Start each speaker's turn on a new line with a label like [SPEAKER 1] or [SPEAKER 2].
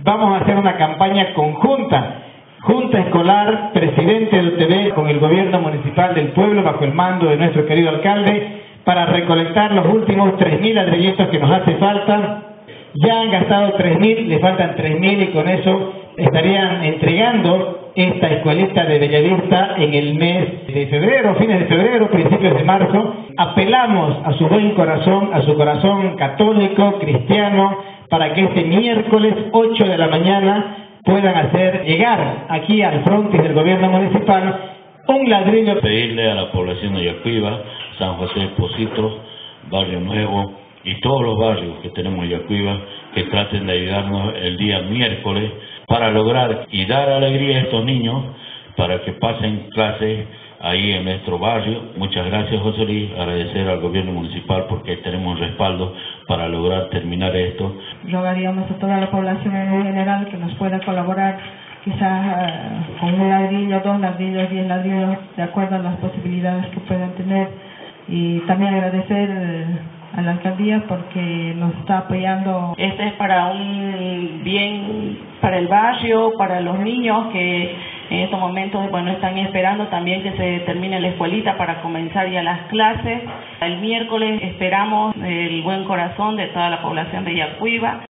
[SPEAKER 1] Vamos a hacer una campaña conjunta, Junta Escolar, Presidente del UTB con el gobierno municipal del pueblo bajo el mando de nuestro querido alcalde para recolectar los últimos 3.000 ladrillitos que nos hace falta. Ya han gastado 3.000, le faltan 3.000 y con eso estarían entregando esta escuelita de Bellavista en el mes de febrero, fines de febrero, principios de marzo. Apelamos a su buen corazón, a su corazón católico, cristiano, para que este miércoles 8 de la mañana puedan hacer llegar aquí al frontis del gobierno municipal un ladrillo.
[SPEAKER 2] Pedirle a la población de Yacuiba, San José de Pocitos, Barrio Nuevo y todos los barrios que tenemos en Yacuiba que traten de ayudarnos el día miércoles para lograr y dar alegría a estos niños para que pasen clases ahí en nuestro barrio. Muchas gracias, José Luis, agradecer al gobierno municipal porque tenemos respaldo para lograr terminar esto.
[SPEAKER 3] Rogaríamos a toda la población en general que nos pueda colaborar quizás con un ladrillo, 2 ladrillos, 10 ladrillos, de acuerdo a las posibilidades que puedan tener. Y también agradecer a la alcaldía porque nos está apoyando.
[SPEAKER 4] Este es para un bien para el barrio, para los niños que en estos momentos están esperando también que se termine la escuelita para comenzar ya las clases. El miércoles esperamos el buen corazón de toda la población de Yacuiba.